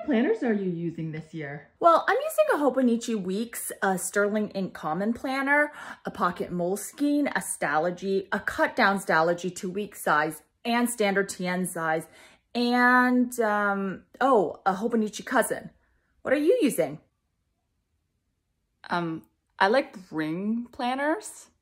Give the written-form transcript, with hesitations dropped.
What planners are you using this year? Well, I'm using a Hobonichi Weeks, a Sterling Ink Common Planner, a Pocket Moleskine, a Stalogy, a cut down Stalogy 2-week size and standard TN size, and a Hobonichi Cousin. What are you using? I like ring planners.